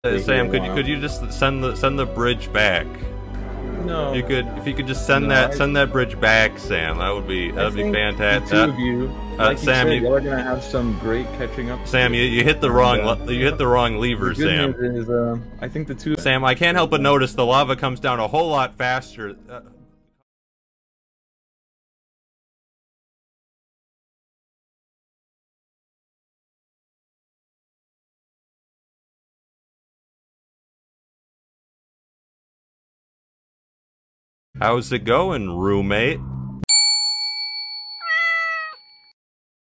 Sam, could you just send the bridge back? No. If you could just send that bridge back, Sam, that'd be fantastic. The two of you, like Sam, y'all are gonna have some great catching up. Sam, you hit the wrong lever, Sam. News is, I think the two. Sam, I can't help but notice the lava comes down a whole lot faster. How's it going, roommate?